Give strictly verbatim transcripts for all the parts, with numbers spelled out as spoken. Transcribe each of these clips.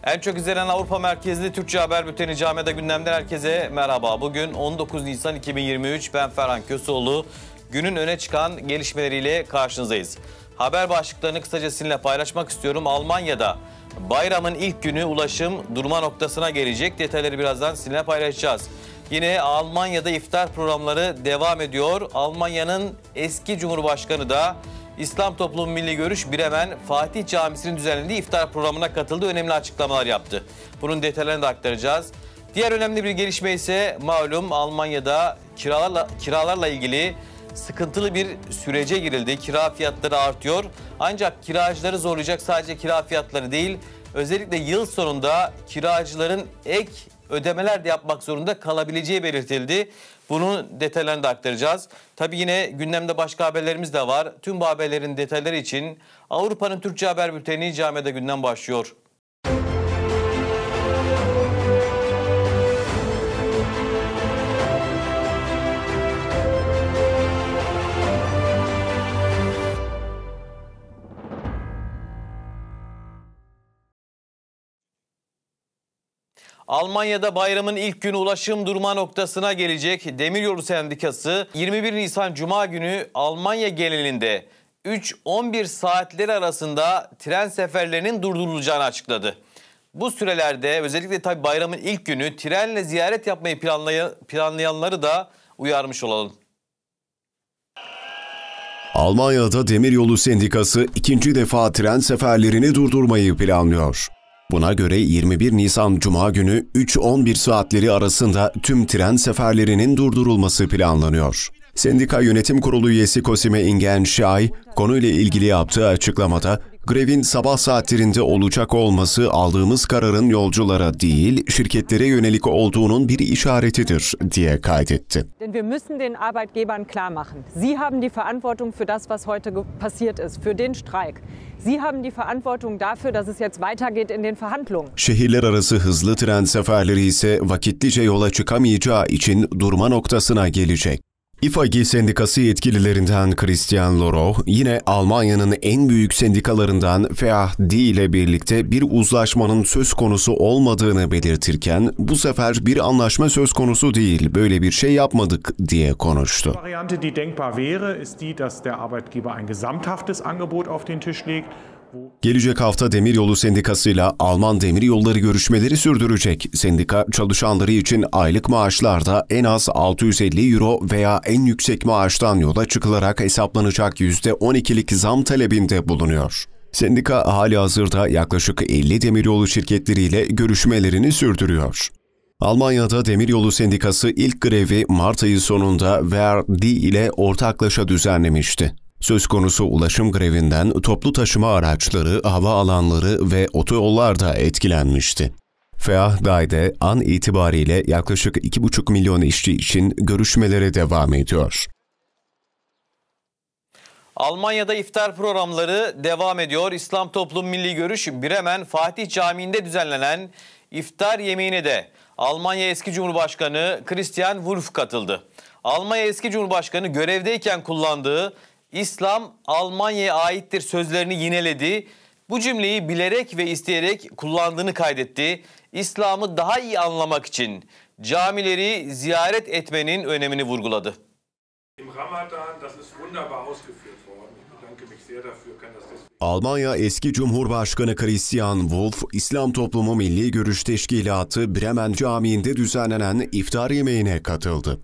En çok izlenen Avrupa merkezli Türkçe haber bülteni Camiada Gündem'den herkese merhaba. Bugün on dokuz Nisan iki bin yirmi üç, ben Ferhan Köseoğlu. Günün öne çıkan gelişmeleriyle karşınızdayız. Haber başlıklarını kısaca sizinle paylaşmak istiyorum. Almanya'da bayramın ilk günü ulaşım durma noktasına gelecek. Detayları birazdan sizinle paylaşacağız. Yine Almanya'da iftar programları devam ediyor. Almanya'nın eski Cumhurbaşkanı da İslam Toplumu Milli Görüş Bremen Fatih Camisi'nin düzenlediği iftar programına katıldı. Önemli açıklamalar yaptı. Bunun detaylarını da aktaracağız. Diğer önemli bir gelişme ise malum Almanya'da kiralarla, kiralarla ilgili sıkıntılı bir sürece girildi. Kira fiyatları artıyor. Ancak kiracıları zorlayacak sadece kira fiyatları değil, özellikle yıl sonunda kiracıların ek ödemeler de yapmak zorunda kalabileceği belirtildi. Bunun detaylarını da aktaracağız. Tabii yine gündemde başka haberlerimiz de var. Tüm bu haberlerin detayları için Avrupa'nın Türkçe haber bülteni Camiada Gündem başlıyor. Almanya'da bayramın ilk günü ulaşım durma noktasına gelecek. Demiryolu Sendikası yirmi bir Nisan Cuma günü Almanya genelinde üç on bir saatleri arasında tren seferlerinin durdurulacağını açıkladı. Bu sürelerde özellikle tabii bayramın ilk günü trenle ziyaret yapmayı planlay planlayanları da uyarmış olalım. Almanya'da Demiryolu Sendikası ikinci defa tren seferlerini durdurmayı planlıyor. Buna göre yirmi bir Nisan Cuma günü üç on bir saatleri arasında tüm tren seferlerinin durdurulması planlanıyor. Sendika Yönetim Kurulu üyesi Cosime Ingenschay, konuyla ilgili yaptığı açıklamada, grevin sabah saatlerinde olacak olması aldığımız kararın yolculara değil, şirketlere yönelik olduğunun bir işaretidir diye kaydetti. Wir müssen den Arbeitgebern klar machen. Sie haben die Verantwortung für das, was heute passiert ist, für den Streik. Sie haben die Verantwortung dafür, dass es jetzt weitergeht in den Verhandlungen. Şehirler arası hızlı tren seferleri ise vakitlice yola çıkamayacağı için durma noktasına gelecek. İFAGİ Sendikası yetkililerinden Christian Loroch, yine Almanya'nın en büyük sendikalarından F A D ile birlikte bir uzlaşmanın söz konusu olmadığını belirtirken, bu sefer bir anlaşma söz konusu değil, böyle bir şey yapmadık diye konuştu. Die Variante, die denkbar wäre, ist die, dass der Arbeitgeber ein gesamthaftes Angebot auf den Tisch legt. Gelecek hafta Demiryolu Sendikası'yla Alman Demiryolları görüşmeleri sürdürecek. Sendika çalışanları için aylık maaşlarda en az altı yüz elli euro veya en yüksek maaştan yola çıkılarak hesaplanacak yüzde on ikilik zam talebinde bulunuyor. Sendika halihazırda yaklaşık elli demiryolu şirketleriyle görüşmelerini sürdürüyor. Almanya'da Demiryolu Sendikası ilk grevi Mart ayı sonunda V R D ile ortaklaşa düzenlemişti. Söz konusu ulaşım grevinden toplu taşıma araçları, hava alanları ve otoyollar da etkilenmişti. F A D'de an itibariyle yaklaşık iki buçuk milyon işçi için görüşmelere devam ediyor. Almanya'da iftar programları devam ediyor. İslam Toplumu Milli Görüş Bremen Fatih Camii'nde düzenlenen iftar yemeğine de Almanya eski Cumhurbaşkanı Christian Wulff katıldı. Almanya eski Cumhurbaşkanı görevdeyken kullandığı İslam Almanya'ya aittir sözlerini yineledi. Bu cümleyi bilerek ve isteyerek kullandığını kaydetti. İslam'ı daha iyi anlamak için camileri ziyaret etmenin önemini vurguladı. Almanya eski Cumhurbaşkanı Christian Wulff, İslam Toplumu Milli Görüş Teşkilatı Bremen Camii'nde düzenlenen iftar yemeğine katıldı.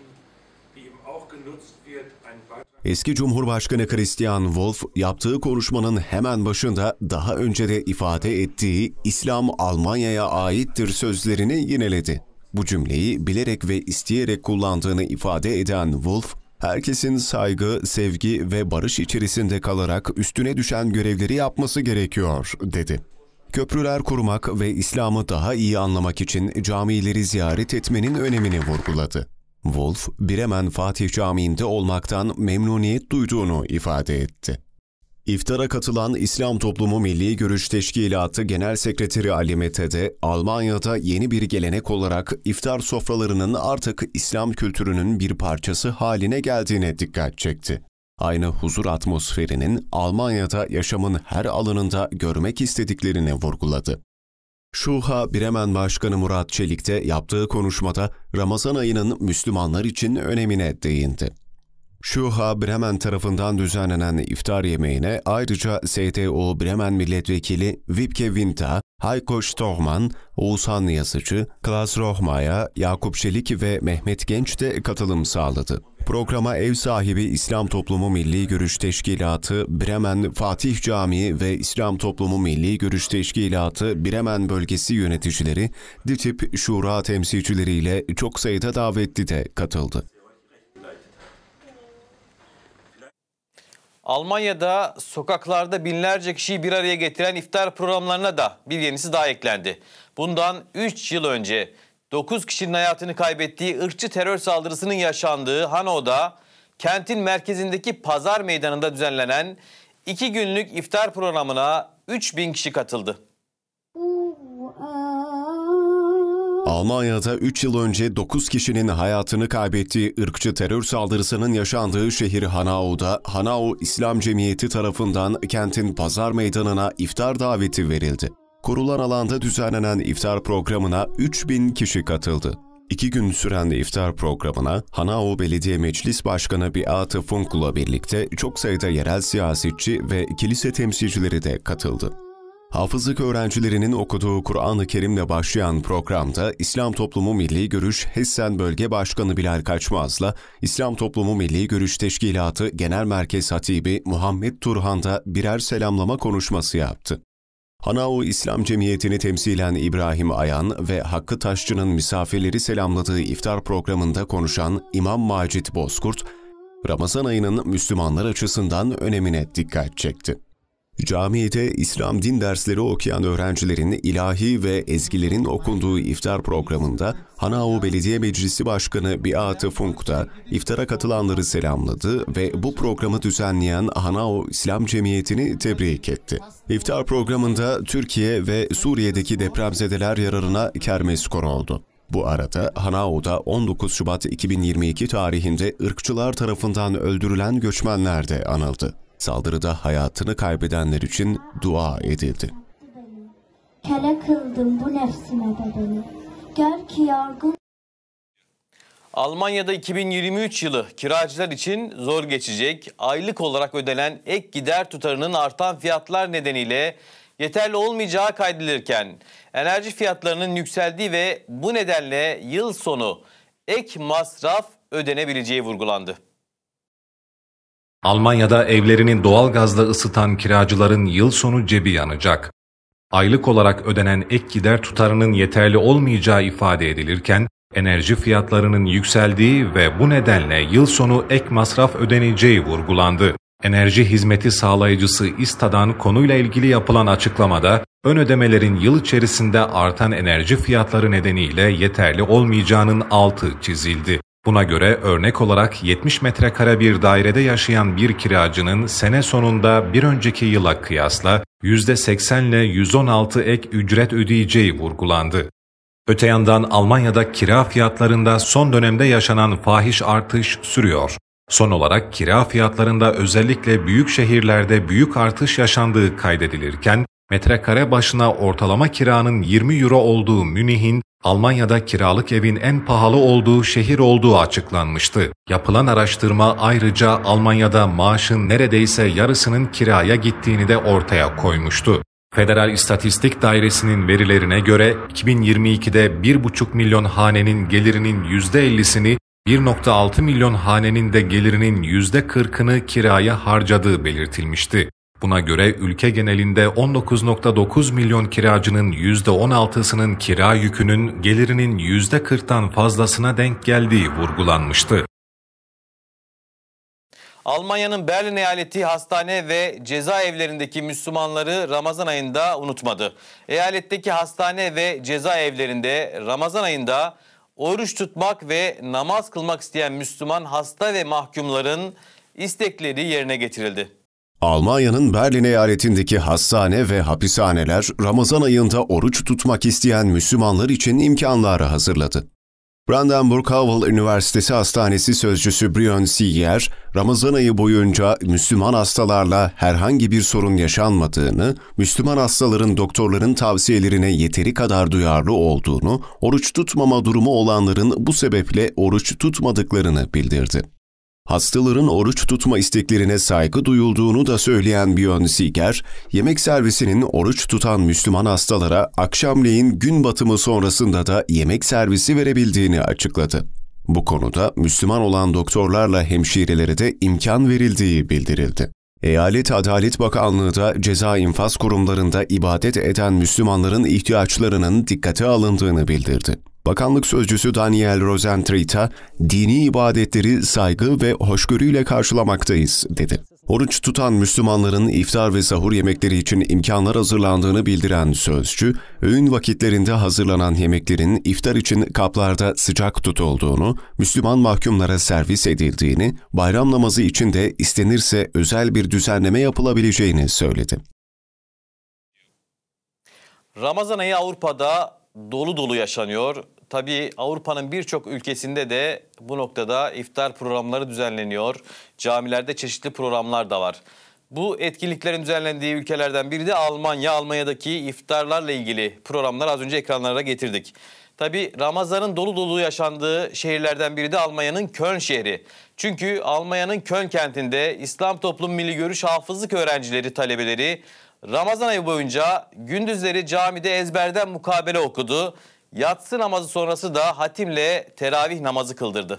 Eski Cumhurbaşkanı Christian Wulff yaptığı konuşmanın hemen başında daha önce de ifade ettiği İslam Almanya'ya aittir sözlerini yineledi. Bu cümleyi bilerek ve isteyerek kullandığını ifade eden Wulff, herkesin saygı, sevgi ve barış içerisinde kalarak üstüne düşen görevleri yapması gerekiyor, dedi. Köprüler kurmak ve İslam'ı daha iyi anlamak için camileri ziyaret etmenin önemini vurguladı. Wulff, Bremen Fatih Camii'nde olmaktan memnuniyet duyduğunu ifade etti. İftara katılan İslam Toplumu Milli Görüş Teşkilatı Genel Sekreteri Ali Mete de, Almanya'da yeni bir gelenek olarak iftar sofralarının artık İslam kültürünün bir parçası haline geldiğine dikkat çekti. Aynı huzur atmosferinin Almanya'da yaşamın her alanında görmek istediklerini vurguladı. Şuha Bremen Başkanı Murat Çelik de yaptığı konuşmada Ramazan ayının Müslümanlar için önemine değindi. Şuha Bremen tarafından düzenlenen iftar yemeğine ayrıca S D U Bremen Milletvekili Wibke Winter, Heiko Stockmann, Oğuzhan Yazıcı, Klaus Rohmaya, Yakup Çelik ve Mehmet Genç de katılım sağladı. Programa ev sahibi İslam Toplumu Milli Görüş Teşkilatı, Bremen Fatih Camii ve İslam Toplumu Milli Görüş Teşkilatı Bremen bölgesi yöneticileri, DİTİB Şura temsilcileriyle çok sayıda davetli de katıldı. Almanya'da sokaklarda binlerce kişiyi bir araya getiren iftar programlarına da bir yenisi daha eklendi. Bundan üç yıl önce dokuz kişinin hayatını kaybettiği ırkçı terör saldırısının yaşandığı Hanau'da kentin merkezindeki pazar meydanında düzenlenen iki günlük iftar programına üç bin kişi katıldı. Almanya'da üç yıl önce dokuz kişinin hayatını kaybettiği ırkçı terör saldırısının yaşandığı şehir Hanau'da Hanau İslam Cemiyeti tarafından kentin pazar meydanına iftar daveti verildi. Kurulan alanda düzenlenen iftar programına üç bin kişi katıldı. İki gün süren iftar programına Hanau Belediye Meclis Başkanı Beate Funk'la birlikte çok sayıda yerel siyasetçi ve kilise temsilcileri de katıldı. Hafızlık öğrencilerinin okuduğu Kur'an-ı Kerim'le başlayan programda İslam Toplumu Milli Görüş Hessen Bölge Başkanı Bilal Kaçmaz'la İslam Toplumu Milli Görüş Teşkilatı Genel Merkez Hatibi Muhammed Turhan da birer selamlama konuşması yaptı. Hanau İslam Cemiyeti'ni temsilen İbrahim Ayan ve Hakkı Taşçı'nın misafirleri selamladığı iftar programında konuşan İmam Macit Bozkurt, Ramazan ayının Müslümanlar açısından önemine dikkat çekti. Camide İslam din dersleri okuyan öğrencilerin ilahi ve ezgilerin okunduğu iftar programında Hanau Belediye Meclisi Başkanı Beate Funk da iftara katılanları selamladı ve bu programı düzenleyen Hanau İslam Cemiyeti'ni tebrik etti. İftar programında Türkiye ve Suriye'deki depremzedeler yararına kermes konuldu. Bu arada Hanau'da on dokuz Şubat iki bin yirmi iki tarihinde ırkçılar tarafından öldürülen göçmenler de anıldı. Saldırıda hayatını kaybedenler için dua edildi. Kele kıldım bu nefsime bedeni. Gör ki yorgun. Almanya'da iki bin yirmi üç yılı kiracılar için zor geçecek. Aylık olarak ödenen ek gider tutarının artan fiyatlar nedeniyle yeterli olmayacağı kaydedilirken enerji fiyatlarının yükseldiği ve bu nedenle yıl sonu ek masraf ödenebileceği vurgulandı. Almanya'da evlerini doğalgazla ısıtan kiracıların yıl sonu cebi yanacak. Aylık olarak ödenen ek gider tutarının yeterli olmayacağı ifade edilirken, enerji fiyatlarının yükseldiği ve bu nedenle yıl sonu ek masraf ödeneceği vurgulandı. Enerji hizmeti sağlayıcısı İSTA'dan konuyla ilgili yapılan açıklamada, ön ödemelerin yıl içerisinde artan enerji fiyatları nedeniyle yeterli olmayacağının altı çizildi. Buna göre örnek olarak yetmiş metrekare bir dairede yaşayan bir kiracının sene sonunda bir önceki yıla kıyasla yüzde seksen ile yüz on altı ek ücret ödeyeceği vurgulandı. Öte yandan Almanya'da kira fiyatlarında son dönemde yaşanan fahiş artış sürüyor. Son olarak kira fiyatlarında özellikle büyük şehirlerde büyük artış yaşandığı kaydedilirken, metrekare başına ortalama kiranın yirmi euro olduğu Münih'in, Almanya'da kiralık evin en pahalı olduğu şehir olduğu açıklanmıştı. Yapılan araştırma ayrıca Almanya'da maaşın neredeyse yarısının kiraya gittiğini de ortaya koymuştu. Federal İstatistik Dairesi'nin verilerine göre iki bin yirmi ikide bir buçuk milyon hanenin gelirinin yüzde ellisini, bir nokta altı milyon hanenin de gelirinin yüzde kırkını kiraya harcadığı belirtilmişti. Buna göre ülke genelinde on dokuz nokta dokuz milyon kiracının yüzde on altısının kira yükünün gelirinin yüzde kırktan fazlasına denk geldiği vurgulanmıştı. Almanya'nın Berlin eyaleti hastane ve cezaevlerindeki Müslümanları Ramazan ayında unutmadı. Eyaletteki hastane ve cezaevlerinde Ramazan ayında oruç tutmak ve namaz kılmak isteyen Müslüman hasta ve mahkumların istekleri yerine getirildi. Almanya'nın Berlin eyaletindeki hastane ve hapishaneler Ramazan ayında oruç tutmak isteyen Müslümanlar için imkanlar hazırladı. Brandenburg-Havel Üniversitesi Hastanesi Sözcüsü Brion Sieger, Ramazan ayı boyunca Müslüman hastalarla herhangi bir sorun yaşanmadığını, Müslüman hastaların doktorların tavsiyelerine yeteri kadar duyarlı olduğunu, oruç tutmama durumu olanların bu sebeple oruç tutmadıklarını bildirdi. Hastaların oruç tutma isteklerine saygı duyulduğunu da söyleyen Brion Sieger, yemek servisinin oruç tutan Müslüman hastalara akşamleyin gün batımı sonrasında da yemek servisi verebildiğini açıkladı. Bu konuda Müslüman olan doktorlarla hemşirelere de imkan verildiği bildirildi. Eyalet Adalet Bakanlığı da ceza infaz kurumlarında ibadet eden Müslümanların ihtiyaçlarının dikkate alındığını bildirdi. Bakanlık sözcüsü Daniel Rosentritt'a dini ibadetleri saygı ve hoşgörüyle karşılamaktayız, dedi. Oruç tutan Müslümanların iftar ve sahur yemekleri için imkanlar hazırlandığını bildiren sözcü, öğün vakitlerinde hazırlanan yemeklerin iftar için kaplarda sıcak tutulduğunu, Müslüman mahkumlara servis edildiğini, bayram namazı için de istenirse özel bir düzenleme yapılabileceğini söyledi. Ramazan ayı Avrupa'da dolu dolu yaşanıyor. Tabii Avrupa'nın birçok ülkesinde de bu noktada iftar programları düzenleniyor. Camilerde çeşitli programlar da var. Bu etkinliklerin düzenlendiği ülkelerden biri de Almanya. Almanya'daki iftarlarla ilgili programları az önce ekranlara getirdik. Tabii Ramazan'ın dolu dolu yaşandığı şehirlerden biri de Almanya'nın Köln şehri. Çünkü Almanya'nın Köln kentinde İslam Toplum Milli Görüş Hafızlık öğrencileri, talebeleri Ramazan ayı boyunca gündüzleri camide ezberden mukabele okudu. Yatsı namazı sonrası da hatimle teravih namazı kıldırdı.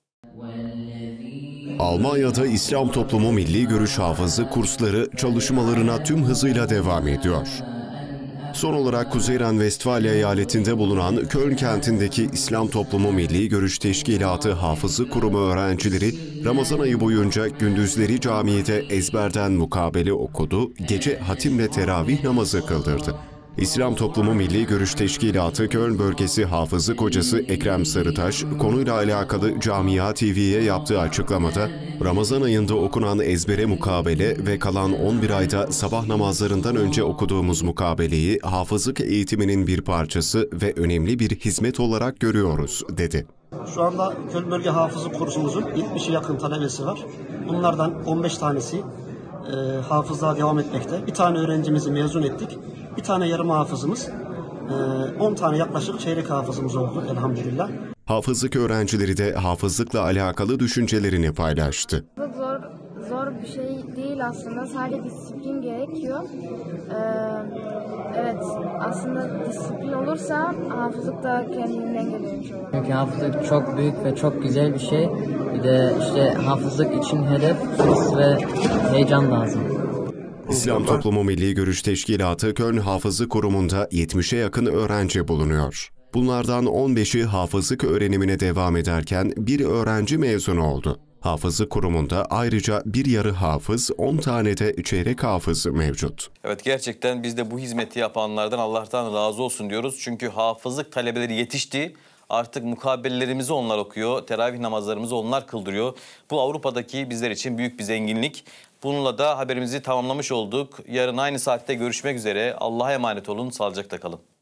Almanya'da İslam Toplumu Milli Görüş Hafızı kursları çalışmalarına tüm hızıyla devam ediyor. Son olarak Kuzey Ren-Vestfalya eyaletinde bulunan Köln kentindeki İslam Toplumu Milli Görüş Teşkilatı Hafızı Kurumu öğrencileri Ramazan ayı boyunca gündüzleri camide ezberden mukabele okudu, gece hatimle teravih namazı kıldırdı. İslam Toplumu Milli Görüş Teşkilatı Köln Bölgesi Hafızlık Hocası Ekrem Sarıtaş, konuyla alakalı Camia T V'ye yaptığı açıklamada, Ramazan ayında okunan ezbere mukabele ve kalan on bir ayda sabah namazlarından önce okuduğumuz mukabeleyi hafızlık eğitiminin bir parçası ve önemli bir hizmet olarak görüyoruz, dedi. Şu anda Köln Bölge Hafızlık kursumuzun yetmişe yakın talebesi var. Bunlardan on beş tanesi e, hafızlığa devam etmekte. Bir tane öğrencimizi mezun ettik. Bir tane yarım hafızımız, on tane yaklaşık çeyrek hafızımız oldu elhamdülillah. Hafızlık öğrencileri de hafızlıkla alakalı düşüncelerini paylaştı. Zor, zor bir şey değil aslında. Sadece disiplin gerekiyor. Ee, evet, aslında disiplin olursa hafızlık da kendinden geliyor. Çünkü hafızlık çok büyük ve çok güzel bir şey. Bir de işte hafızlık için hedef, hırs ve heyecan lazım. İslam Toplumu Milli Görüş Teşkilatı Köln Hafızlık Kurumu'nda yetmişe yakın öğrenci bulunuyor. Bunlardan on beşi hafızlık öğrenimine devam ederken bir öğrenci mezun oldu. Hafızlık Kurumu'nda ayrıca bir yarı hafız, on tane de çeyrek hafız mevcut. Evet, gerçekten biz de bu hizmeti yapanlardan Allah'tan razı olsun diyoruz. Çünkü hafızlık talebeleri yetişti. Artık mukabelelerimizi onlar okuyor, teravih namazlarımızı onlar kıldırıyor. Bu Avrupa'daki bizler için büyük bir zenginlik. Bununla da haberimizi tamamlamış olduk. Yarın aynı saatte görüşmek üzere. Allah'a emanet olun, sağlıcakla kalın.